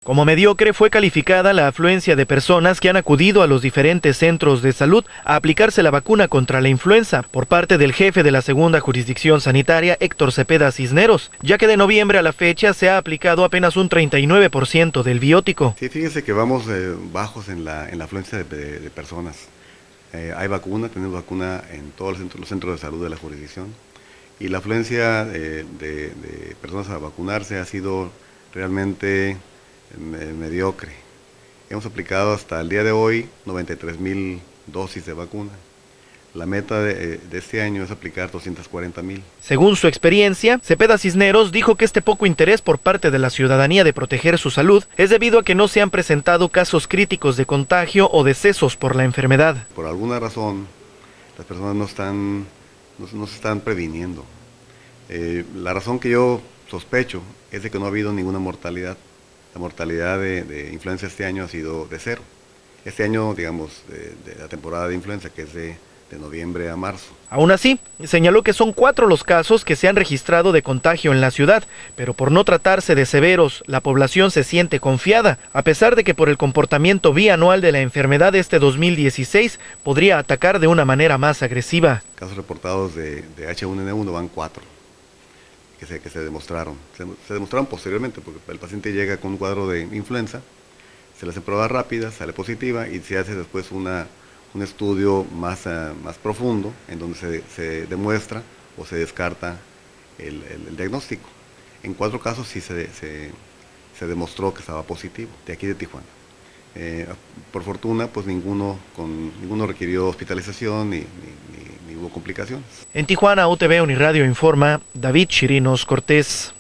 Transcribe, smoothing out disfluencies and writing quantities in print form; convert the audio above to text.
Como mediocre fue calificada la afluencia de personas que han acudido a los diferentes centros de salud a aplicarse la vacuna contra la influenza por parte del jefe de la segunda jurisdicción sanitaria, Héctor Cepeda Cisneros, ya que de noviembre a la fecha se ha aplicado apenas un 39% del biótico. Sí, fíjense que vamos bajos en la afluencia de personas. Hay vacuna, tenemos vacuna en todos los centros de salud de la jurisdicción y la afluencia de personas a vacunarse ha sido realmente mediocre. Hemos aplicado hasta el día de hoy 93,000 dosis de vacuna. La meta de este año es aplicar 240,000. Según su experiencia, Cepeda Cisneros dijo que este poco interés por parte de la ciudadanía de proteger su salud es debido a que no se han presentado casos críticos de contagio o decesos por la enfermedad. Por alguna razón, las personas no se están previniendo. La razón que yo sospecho es de que no ha habido ninguna mortalidad. La mortalidad de influenza este año ha sido de 0. Este año, digamos, de la temporada de influenza, que es de noviembre a marzo. Aún así, señaló que son 4 los casos que se han registrado de contagio en la ciudad, pero por no tratarse de severos, la población se siente confiada, a pesar de que por el comportamiento bianual de la enfermedad este 2016 podría atacar de una manera más agresiva. Casos reportados de H1N1 van 4. Que se demostraron. Se demostraron posteriormente porque el paciente llega con un cuadro de influenza, se le hace pruebas rápidas, sale positiva y se hace después un estudio más profundo en donde se demuestra o se descarta el diagnóstico. En 4 casos sí se demostró que estaba positivo, de aquí de Tijuana. Por fortuna, pues ninguno requirió hospitalización ni hubo complicaciones. En Tijuana, UTV Uniradio informa David Chirinos Cortés.